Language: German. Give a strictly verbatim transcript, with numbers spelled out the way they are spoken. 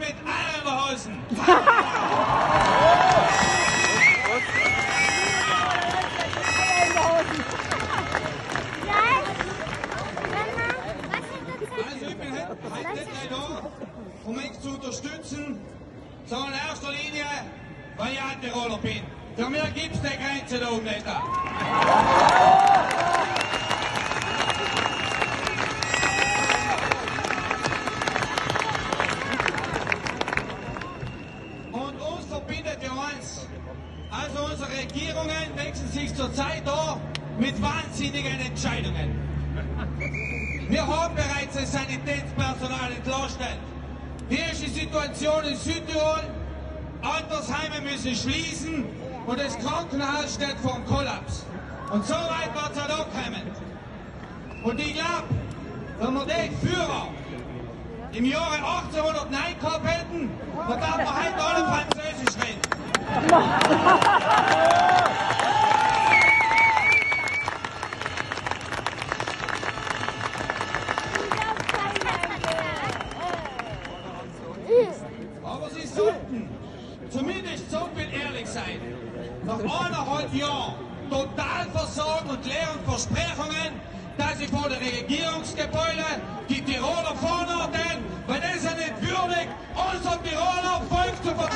mit Eierhosen. Also ich bin heute nicht da, um mich zu unterstützen, sondern in erster Linie, weil ich Antiroller bin. Für mich gibt es die Grenze da oben nicht. Und uns verbindet ja eins. Also unsere Regierungen wechseln sich zurzeit da mit wahnsinnigen Entscheidungen. Wir haben bereits das Sanitätspersonal entlastet. Hier ist die Situation in Südtirol. Altersheime müssen schließen und das Krankenhaus steht vor dem Kollaps. Und so weit wird es halt auch kommen. Und ich glaube, wenn wir den Führer im Jahre achtzehnhundertneun gehabt hätten, dann darf man heute alle Französisch reden. Aber Sie sollten zumindest so viel ehrlich sein. Nach eineinhalb Jahren Totalversagen und leeren Versprechungen, dass Sie vor den Regierungsgebäuden die Tiroler vorne stellen, weil das ist ja nicht würdig, unser Tiroler Volk zu vertreten.